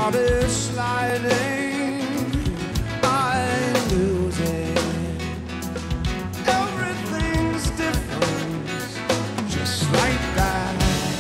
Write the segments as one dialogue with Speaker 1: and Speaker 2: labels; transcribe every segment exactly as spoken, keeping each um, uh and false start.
Speaker 1: started sliding, I lose it. Everything's different, just like that.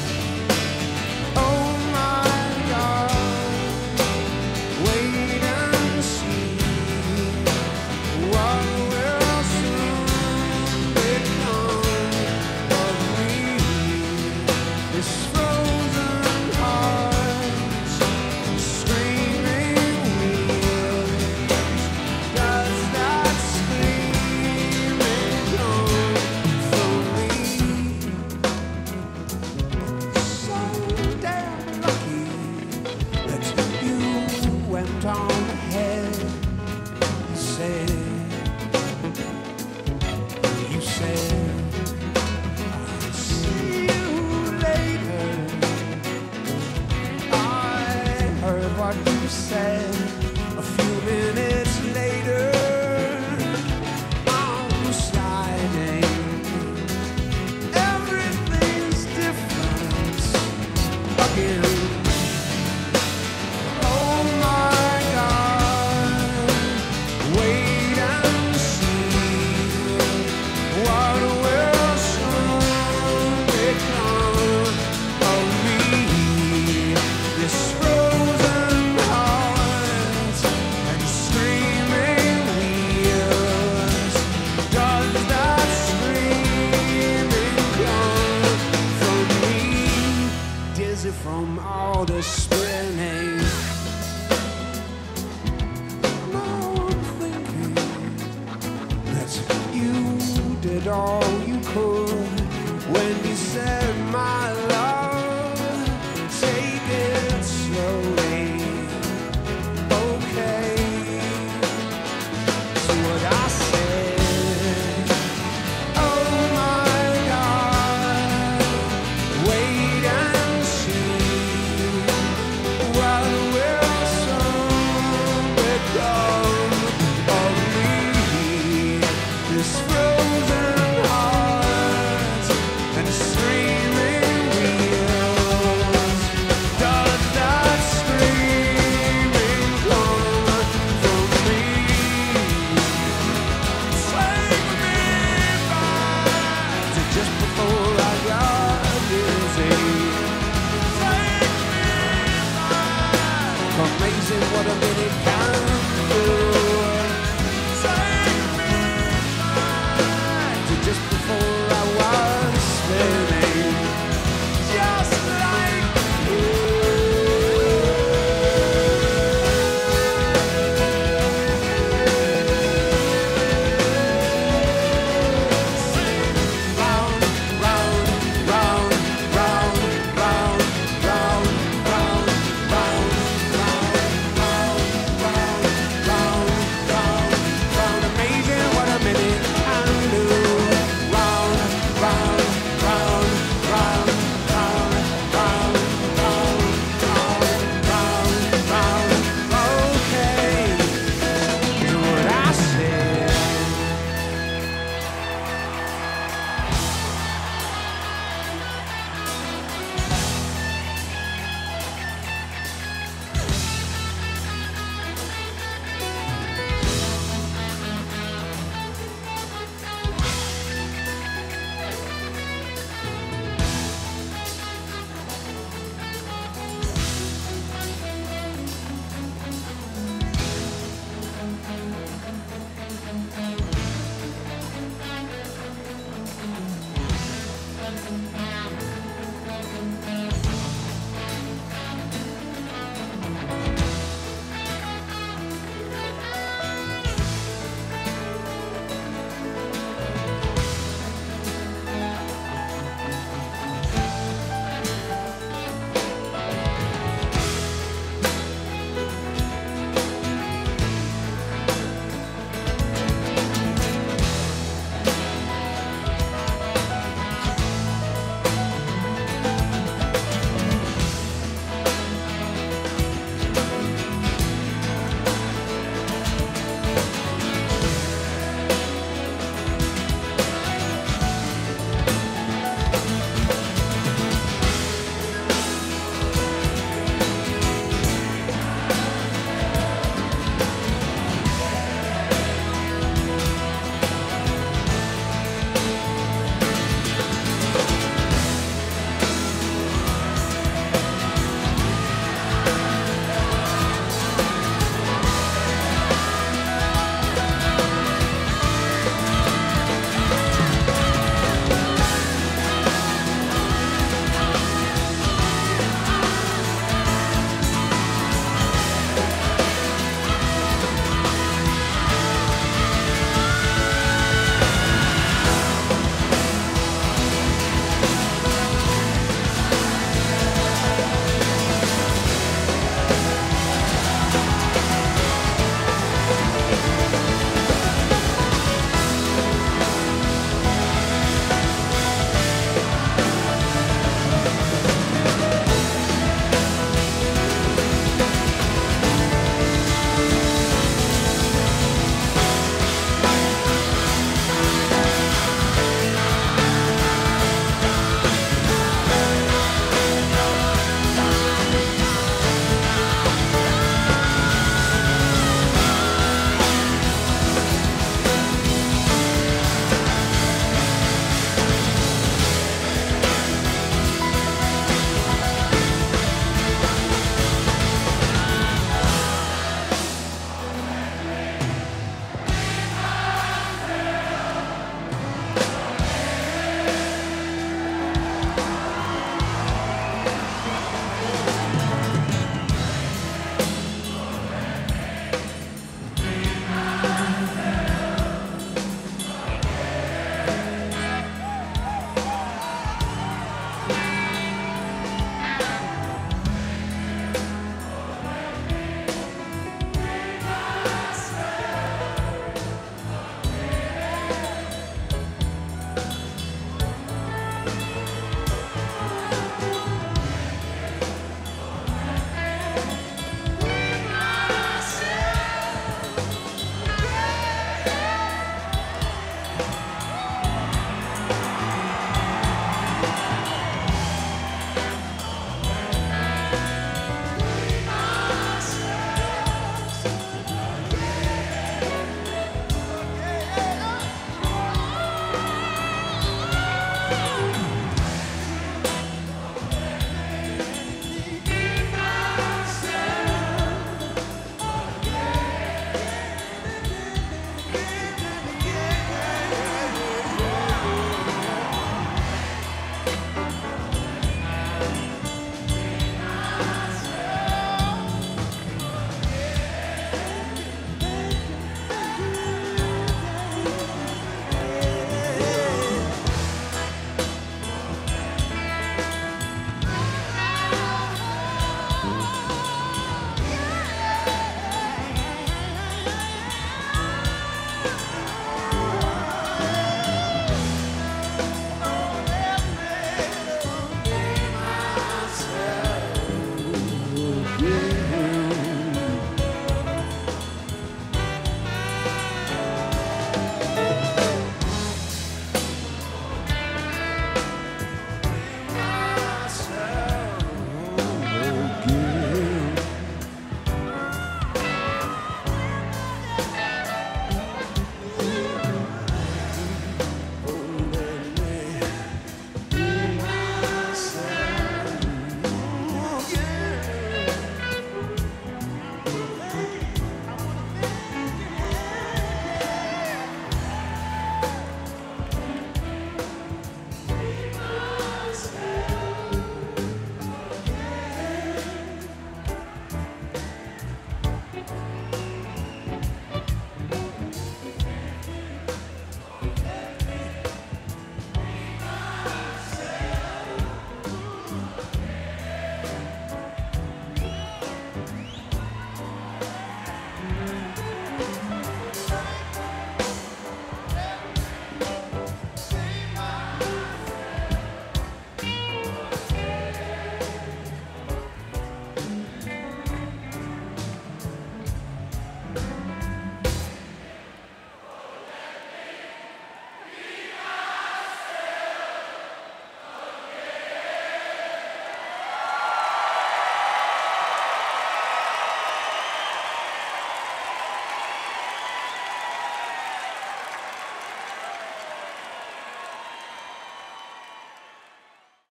Speaker 1: Oh my God, wait and see what will soon become of me. This frozen heart, screaming wheels. Does that screaming come from me? So damn lucky that you went on ahead. You said, you said, I'll see you later. I heard what you said a few minutes later. I'm sliding. Everything's different again. Oh my God, wait and see what will soon become of me. This frozen heart and screaming wheels. Does that screaming come from me? Dizzy from all the spinning. Now I'm thinking that you did all you could when you said, my love, take it slowly. Okay, so what I said, oh my God, wait and see what will soon become of me. This frozen heart.